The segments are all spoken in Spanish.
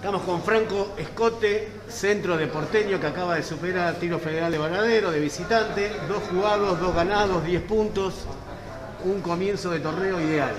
Estamos con Franco Escote, centro de Porteño, que acaba de superar Tiro Federal de Varadero, de visitante. 2 jugados, 2 ganados, 10 puntos. Un comienzo de torneo ideal.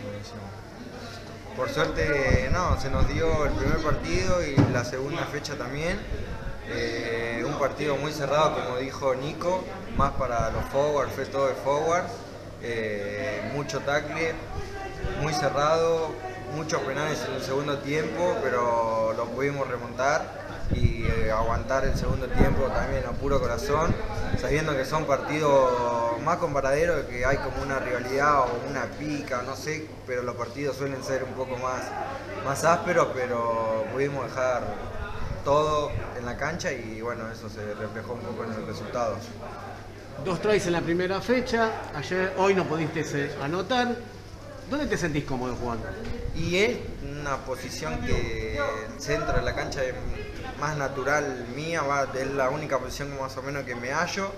Por suerte, no, se nos dio el primer partido y la segunda fecha también. Un partido muy cerrado, como dijo Nico, más para los forwards, fue todo de forward. Mucho tackle, muy cerrado, muchos penales en el segundo tiempo, pero lo pudimos remontar y aguantar el segundo tiempo también a puro corazón, sabiendo que son partidos más con Varadero, que hay como una rivalidad o una pica, no sé, pero los partidos suelen ser un poco más ásperos, pero pudimos dejar todo en la cancha y bueno, eso se reflejó un poco en los resultados. 2 tries en la primera fecha, hoy no pudiste anotar. ¿Dónde te sentís cómodo jugando? Y es una posición que el centro de la cancha es más natural mía, es la única posición más o menos que me hallo.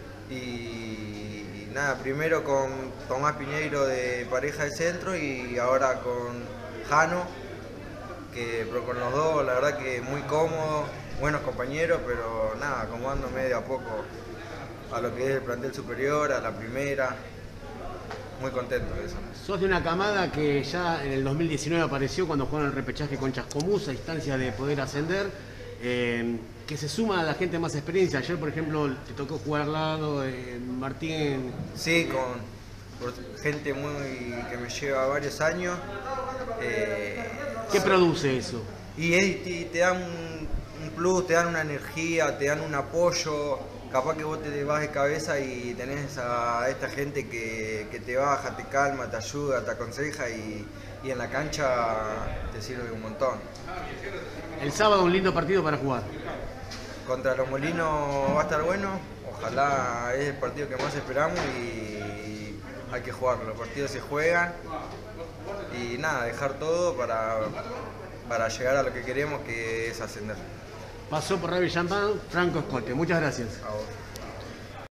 Y nada, primero con Tomás Piñeiro de pareja de centro y ahora con Jano, pero con los dos la verdad que muy cómodo, buenos compañeros, pero nada, acomodándome de a poco a lo que es el plantel superior, a la primera. Muy contento de eso. Sos de una camada que ya en el 2019 apareció cuando jugaron el repechaje con Chascomús, a instancia de poder ascender, que se suma a la gente más experiencia. Ayer, por ejemplo, te tocó jugar al lado de Martín. Sí, con gente que me lleva varios años. ¿Qué produce eso? Y te dan un plus, te dan una energía, te dan un apoyo. Capaz que vos te vas de cabeza y tenés a esta gente que te baja, te calma, te ayuda, te aconseja y en la cancha te sirve un montón. El sábado un lindo partido para jugar. Contra los Molinos va a estar bueno, ojalá es el partido que más esperamos y hay que jugarlo. Los partidos se juegan y nada, dejar todo para llegar a lo que queremos, que es ascender. Pasó por Radio Champagne, Franco Escote. Muchas gracias. A vos.